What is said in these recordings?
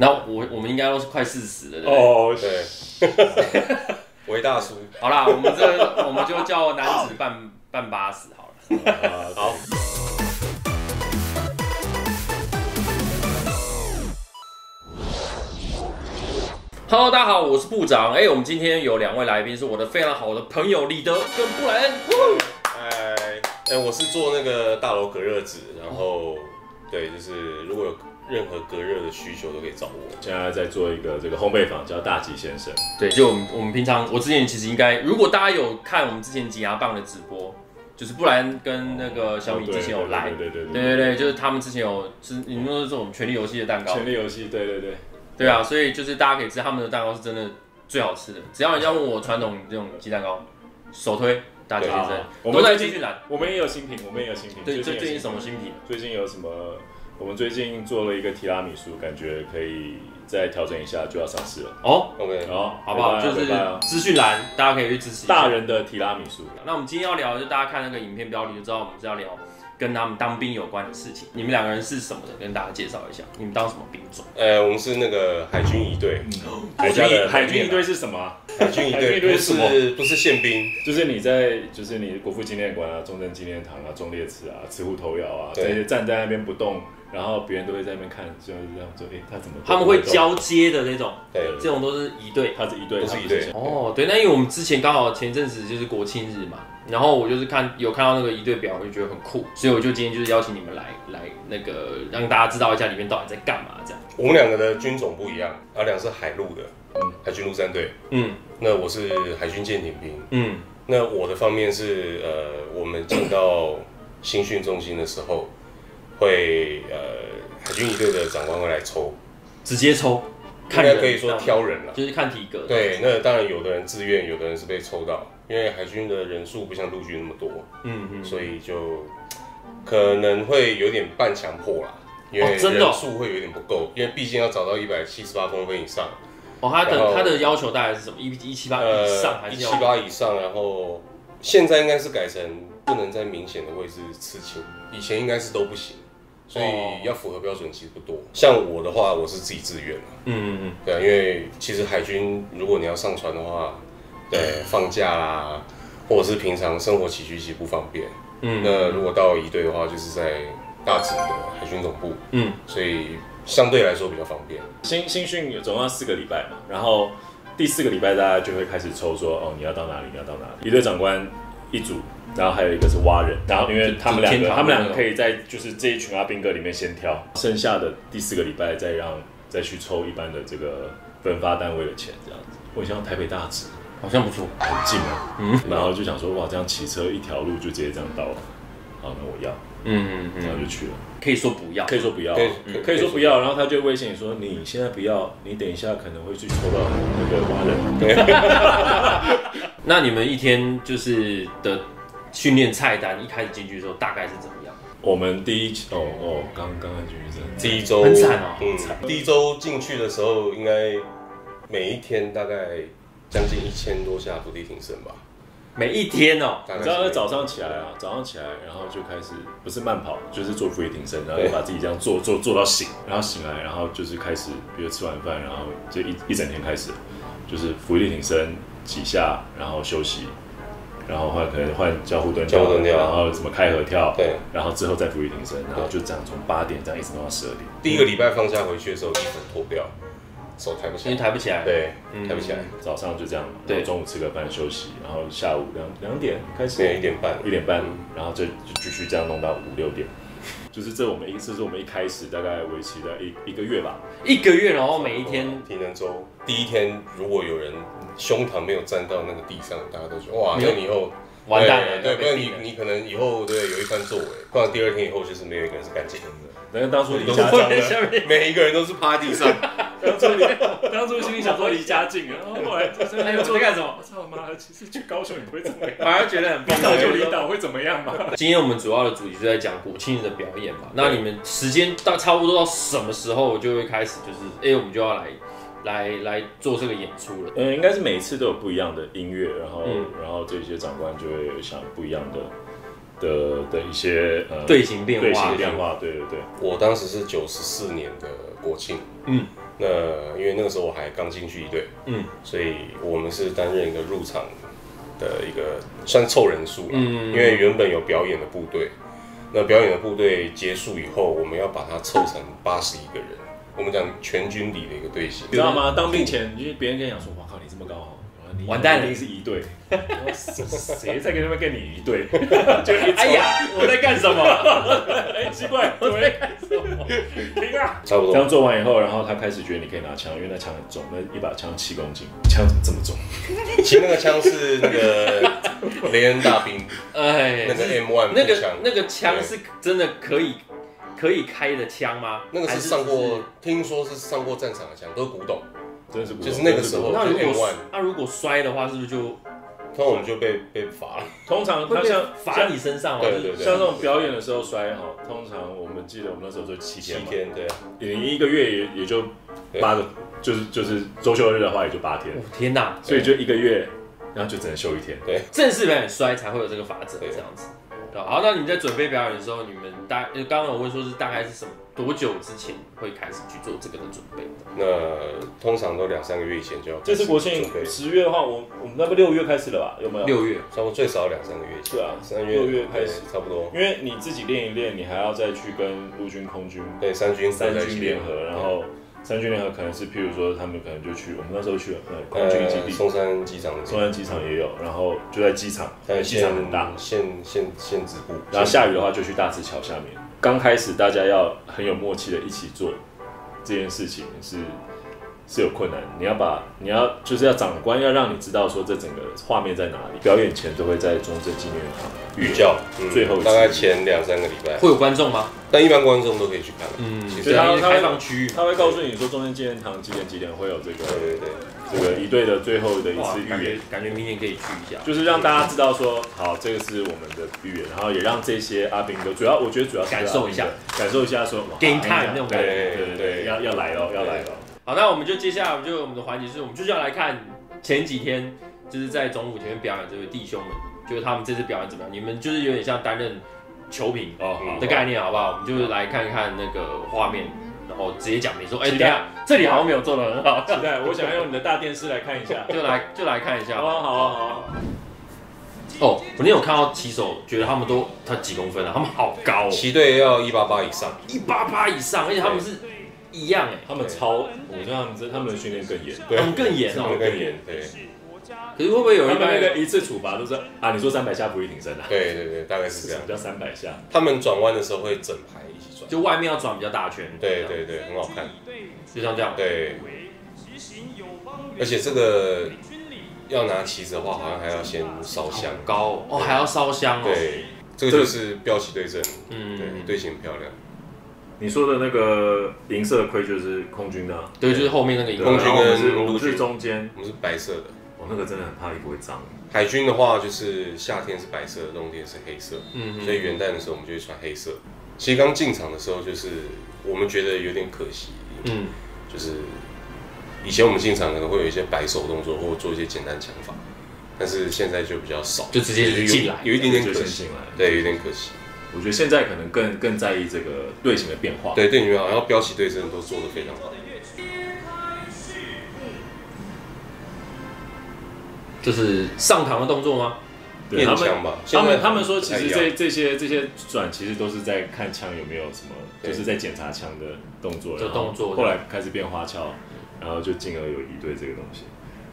然后我们应该都是快40了，对不对？ 哦，对，韦大叔。 好啦，我们就叫男子半80好了。 好。 Hello， 大家好，我是部长。我们今天有2位来宾，是我的非常好的朋友李德跟布莱恩。 我是做那个大楼隔热纸，然后对，就是如果有任何隔热的需求都可以找我。 现在在做一个这个烘焙坊，叫大吉先生。 对，就我们平常，我之前其实应该，如果大家有看我们之前挤牙棒的直播，就是布莱恩跟那个小米之前有来，对，就是他们之前有吃，你们说这种权力游戏的蛋糕， 权力游戏，对。 对啊，所以就是大家可以知道他们的蛋糕是真的最好吃的。只要人家问我传统这种鸡蛋糕，首推大吉先生，都在资讯栏。 我们也有新品， 对，最近什么新品？ 最近有什么？我们最近做了一个提拉米苏，感觉可以再调整一下，就要上市了。 OK， 好不好？就是资讯栏，大家可以去支持一下大人的提拉米苏。 那我们今天要聊，就大家看那个影片标题就知道，我们是要聊跟他们当兵有关的事情。你们2个人是什么的？跟大家介绍一下，你们当什么兵种？ 我们是那个海军仪队。 海军仪队是什么？ 海军仪队不是宪兵， 就是你国父纪念馆啊、中正纪念堂啊、忠烈祠啊、慈湖头窑啊，这些站在那边不动，然后别人都会在那边看，就是这样说，他怎么？ 他们会交接的那种， 对， 这种都是仪队， 他是仪队， 都是仪队。 对，那因为我们之前刚好前阵子就是国庆日嘛，然后我就是有看到那个仪队表，我就觉得很酷，所以我就今天就是邀请你们来那个让大家知道一下里面到底在干嘛这样。 我们2个的军种不一样，阿良是海陆的，海军陆战队，那我是海军舰艇兵，那我的方面是我们进到新训中心的时候，会海军仪队的长官会来抽， 直接抽， 应该可以说挑人了， 就是看体格。 对，那当然有的人自愿，有的人是被抽到，因为海军的人数不像陆军那么多，所以就可能会有点半强迫啦，因为人数会有点不够，因为毕竟要找到178公分以上。 他的要求大概是什么？178以上还是 178以上？然后现在应该是改成不能在明显的位置刺青，以前应该是都不行，所以要符合标准其实不多。像我的话，我是自己自愿了。对啊，因为其实海军如果你要上船的话，对，放假啦，或者是平常生活起居其实不方便。那如果到仪队的话，就是在大直的海军总部。所以相对来说比较方便。 新训总共要4个礼拜嘛，然后第4个礼拜大家就会开始抽说，你要到哪里，你要到哪里。仪队长官一组，然后还有一个是蛙人，然后因为他们两个可以在就是这一群阿兵哥里面先挑，剩下的第4个礼拜再去抽一般的这个分发单位的钱这样子。我想台北大直好像不错， 很近啊。然后就想说哇，这样骑车一条路就直接这样到了，好，那我要。然后就去了。 可以说不要， 可以说不要，然后他就威胁你说，你现在不要，你等一下可能会去抽到那个蛙人。 那你们一天就是的训练菜单，一开始进去的时候大概是怎么样？ 我们第一刚进去真的第一周很惨哦， 第一周进去的时候，应该每一天大概将近1000多下伏地挺身吧。 每一天哦， 你知道早上起来，然后就开始不是慢跑，就是做伏地挺身，然后就把自己这样做到醒，然后醒来，然后就是开始，比如吃完饭，然后就一整天开始，就是伏地挺身几下，然后休息，然后可能换交互蹲跳，然后什么开合跳， 对， 然后之后再伏地挺身，然后就这样从8点这样一直弄到12点。 第1个礼拜放假回去的时候，衣服脱掉。手抬不起来， 因为抬不起来， 对，抬不起来。 早上就这样，对，中午吃个饭休息，然后下午2点开始 ，1点半， 然后就继续这样弄到5、6点。就是这是我们一开始大概维持的一个月吧 ，1个月，然后每一天体能周，第一天如果有人胸膛没有站到那个地上，大家都觉得哇，那你以后完蛋了， 对，不然你可能以后对有一番作为，不然第2天以后就是没有一个人是干净的。 但是当初离家近了， 每一个人都是趴地上。 当初心里想说离家近了，然后后来就是我在干什么？ 我操妈的，其实去高雄也不会怎么样， 反而觉得很离岛就离岛会怎么样嘛？ 今天我们主要的主题就在讲国庆日的表演嘛。那你们时间差不多到什么时候就会开始，就是我们就要来做这个演出了？ 应该是每一次都有不一样的音乐，然后这些长官就会想不一样的一些队形变化， 对。 我当时是94年的国庆， 那因为那个时候我还刚进去一队，所以我们是担任一个入场的一个算凑人数啦，因为原本有表演的部队，那表演的部队结束以后，我们要把它凑成81个人，我们讲全军里的一个队形， 你知道吗？当兵前，因为别人跟你讲说，哇靠，你这么高哈。 完蛋了， 一定是一队，谁在跟他们跟你一队？就哎呀，我在干什么？哎，奇怪，我在干什么？停啊！ 差不多。 这样做完以后，然后他开始觉得你可以拿枪，因为那枪很重，那一把枪7公斤，枪怎么这么重？ 其实那个枪是那个雷恩大兵，哎，那个 M1 那个枪是真的可以开的枪吗？ 那个是听说是上过战场的枪，都是古董。就是那个时候， 那如果摔的话，是不是就， 通常我们就被罚了？ 通常他像罚你身上， 对， 像这种表演的时候摔哈，通常我们记得我们那时候就7天， 对， 你1个月也就8个，就是周休日的话也就8天， 天哪！ 所以就1个月，然后就只能休1天， 对， 正式表演摔才会有这个法则，这样子。好，那你们在准备表演的时候，你们刚刚有问说是大概是什么多久之前会开始去做这个的准备？ 那通常都2-3个月以前就要。 这次国庆10月的话，我们那不6月开始了吧？有没有 ？6月， 差不多最少2-3个月前。 对啊 ，3月 6月开始差不多。 因为你自己练一练，你还要再去跟陆军、空军对三军联合，然后。3军联合可能是，譬如说他们可能就去，我们那时候去空军基地， 松山机场也有，然后就在机场，机场很大， 县指部， 然后下雨的话就去大池桥下面。刚开始大家要很有默契的一起做这件事情是有困难，你要就是要长官要让你知道说这整个画面在哪里。表演前都会在中正纪念堂预教， 最后大概前2-3个礼拜会有观众吗？ 但一般观众都可以去看， 所以它是开放区域， 他会告诉你说中正纪念堂几点会有这个这个一队的最后的一次预演， 感觉明年可以去一下， 就是让大家知道说好，这个是我们的预演，然后也让这些阿兵哥我觉得主要是感受一下说 game time 那种感觉，对，要来了。 好，那我们就接下来我们的环节是，我们就是要来看前几天就是在总武前面表演这位弟兄们，就是他们这次表演怎么样？你们就是有点像担任球评的概念，好不好？我们就是来看看那个画面，然后直接讲你说，等一下这里好像没有做得很好， 期待，我想要用你的大电视来看一下， 就来看一下， 好啊。 哦，我那天有看到骑手，觉得他几公分啊？他们好高哦， 骑队要188以上 ，188以上，而且他们是一样他们我觉得他们的训练更严， 他们更严哦， 对。 可是会不会有他们那个一次处罚都是你说300下俯卧撑啊？ 对，大概是这样。 叫300下。 他们转弯的时候会整排一起转， 就外面要转比较大圈。 对，很好看。 就像这样。 对。而且这个要拿旗子的话，好像还要先烧香。 高哦，还要烧香哦。 对，这个就是标旗对阵。对，队形很漂亮。 你说的那个银色的盔就是空军的， 对，就是后面那个空军跟陆军中间， 我们是白色的。 那个真的很怕衣服会脏。 海军的话，就是夏天是白色，冬天是黑色。所以元旦的时候我们就会穿黑色。其实刚进场的时候，就是我们觉得有点可惜。就是以前我们进场可能会有一些摆手动作，或做一些简单枪法，但是现在就比较少， 就直接进来， 有一点点可惜。对，有点可惜。 我觉得现在可能更在意这个队形的变化。 对，队形变化，然后标旗对阵都做得非常好。 这是上膛的动作吗？ 验枪吧。 他们说，其实这些转其实都是在看枪有没有什么，就是在检查枪的动作。 这动作后来开始变花俏，然后就进而有一队这个东西。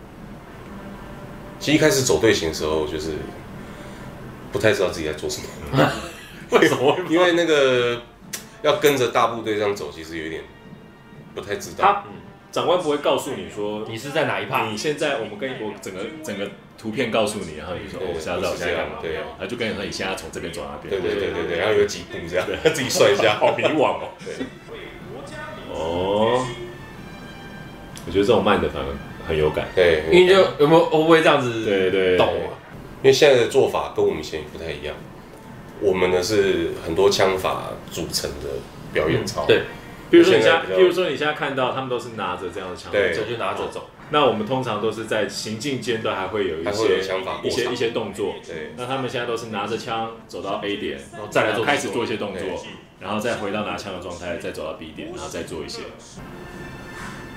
其实一开始走队形的时候，就是不太知道自己在做什么。 为什么？ 因为那个要跟着大部队这样走，其实有点不太知道。 长官不会告诉你说你是在哪一趴。 你现在我整个图片告诉你，然后你说我现在干嘛？对，然后就跟你说你现在从这边走那边。 对，然后有几步这样，自己算一下， 好迷惘哦。对。哦，我觉得这种慢的反而很有感。 对， 因为就会不会这样子？ 对， 懂。 因为现在的做法跟我们以前不太一样，我们的是很多枪法组成的表演操。 对。 比如说你现在看到他们都是拿着这样的枪， 对，就拿着走。 那我们通常都是在行进间都还会有一些动作。 对。 那他们现在都是拿着枪走到 A 点， 然后再来开始做一些动作，然后再回到拿枪的状态，再走到 B 点，然后再做一些。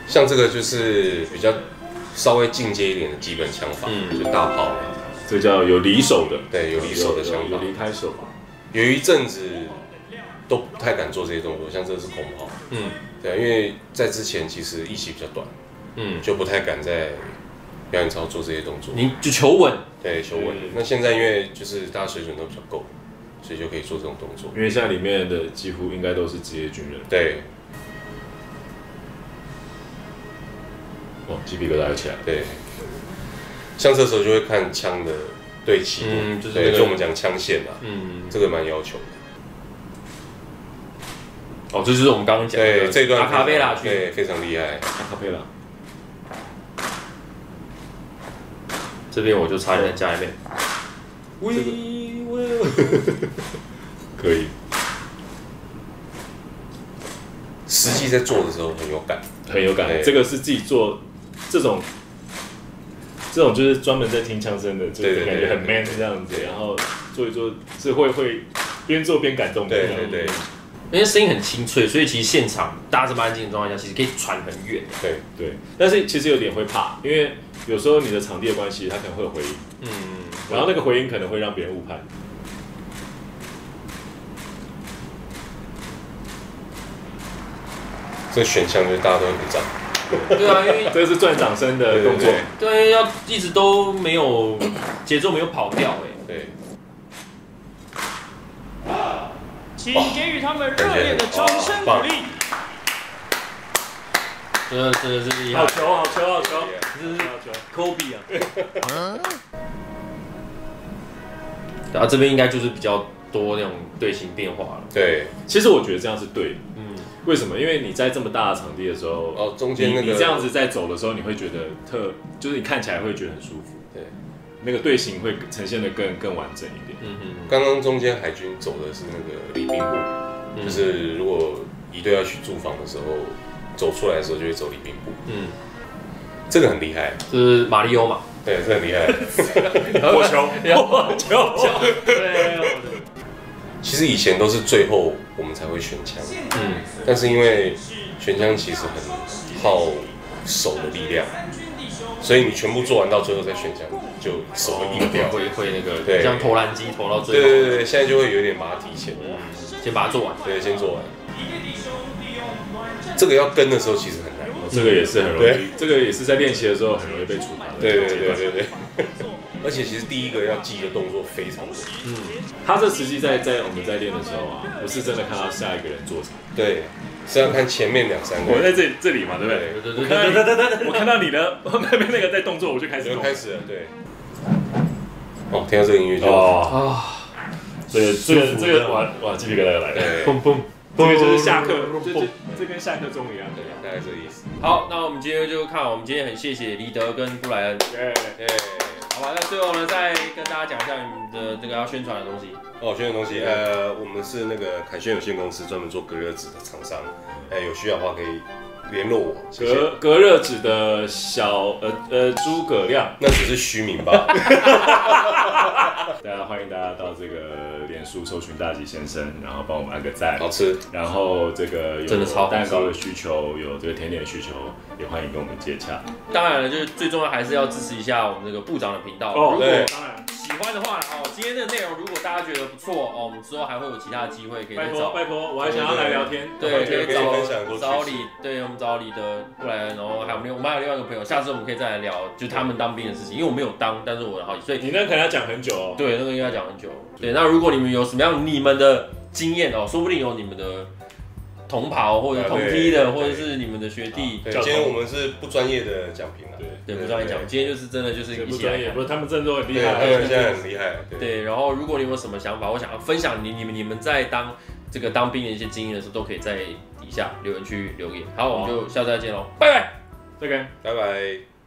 像这个就是比较稍微进阶一点的基本枪法，就大炮， 这叫有离手的， 对，有离手的枪法， 有离开手。 有一阵子都不太敢做这些动作，像这是空炮，对，因为在之前其实役期比较短，就不太敢在表演操做这些动作， 你就求稳， 对，求稳。那现在因为就是大家水准都比较够，所以就可以做这种动作。 因为现在里面的几乎应该都是职业军人， 对。 哦，鸡皮疙瘩起来。 对，像这时候就会看枪的对齐，对，就我们讲枪线啊，这个蛮要求的。 哦，这就是我们刚刚讲的， 对，这段阿卡贝拉区， 对，非常厉害。 阿卡贝拉， 这边我就差点在加一遍。 可以。 实际在做的时候很有感， 很有感。这个是自己做，这种就是专门在听枪声的，就是感觉很 man 这样子，然后做一做是会边做边感动的。 对。 因为声音很清脆，所以其实现场大家这么安静的状况下，其实可以传很远。 对。但是其实有点会怕，因为有时候你的场地的关系，它可能会有回音。然后那个回音可能会让别人误判。 这选枪就是大家都会鼓掌。 对啊，因为这是赚掌声的动作。 对，要一直都没有节奏没有跑掉对。 请给予他们热烈的掌声鼓励。 这是厉害。 好球！ 这是 Kobe 啊。然后这边应该就是比较多那种队形变化了。 对， 其实我觉得这样是对的。为什么？因为你在这么大的场地的时候， 中间你这样子在走的时候，你会觉得就是你看起来会觉得很舒服。对，那个队形会呈现的更完整一点。 刚刚中间海军走的是那个礼宾部，就是如果仪队要去驻防的时候，走出来的时候就会走礼宾部。这个很厉害， 这是马里欧嘛？ 对，这很厉害。 火球。 对。 其实以前都是最后我们才会选枪，但是因为选枪其实很耗手的力量，所以你全部做完到最后再选枪，就手会硬掉， 会那个，对，像投篮机投到最后， 对，现在就会有点把它提前， 先把它做完， 对，先做完。这个要跟的时候其实很难， 这个也是很容易，这个也是在练习的时候很容易被处罚的， 对。而且其实第一个要记的动作非常多。 他这实际在我们在练的时候啊，不是真的看到下一个人做什么， 对，是要看前面2、3个。 我在这里嘛，对不对？我看到你的那个在动作，我就开始了， 对。哦，听到这个音乐就这个哇，鸡皮疙瘩来了，砰砰，这个就是下课，这跟下课钟一样， 大概这个意思。 好，那我们今天就看，我们今天很谢谢黎德跟布莱恩，好吧，那最后呢，再跟大家讲一下你们的这个要宣传的东西。 宣传的东西，我们是那个凯旋有限公司，专门做隔热纸的厂商，有需要的话可以联络我。 隔热纸的小诸葛亮， 那只是虚名吧。 大家欢迎大家到这个脸书搜寻大吉先生，然后帮我们按个赞， 好吃。 然后这个真的超蛋糕的需求，有这个甜点的需求，也欢迎跟我们接洽。 当然了，就是最重要还是要支持一下我们这个部长的频道。 哦，对， 当然喜欢的话今天的内容如果大家觉得不错我们之后还会有其他的机会可以再找。 拜托，我还想要来聊天。 对，可以找李，对，我们找李的布莱恩，然后还有我们还有另外一个朋友，下次我们可以再来聊，就是他们当兵的事情，因为我没有当，但是我很好奇，所以你那可能要讲很久哦。 对，那个应该讲很久。对，那如果你们有什么样你们的经验说不定有你们的同袍或者同梯的，或者是你们的学弟。 对，今天我们是不专业的奖评啦。 对，不专业奖，今天就是真的就是不专业，不是他们真的都很厉害， 他们现在很厉害。 对，然后如果你有什么想法，我想要分享你们在当兵的一些经验的时候，都可以在底下留言区留言。好，我们就下次再见喽，拜拜， 再见， 拜拜。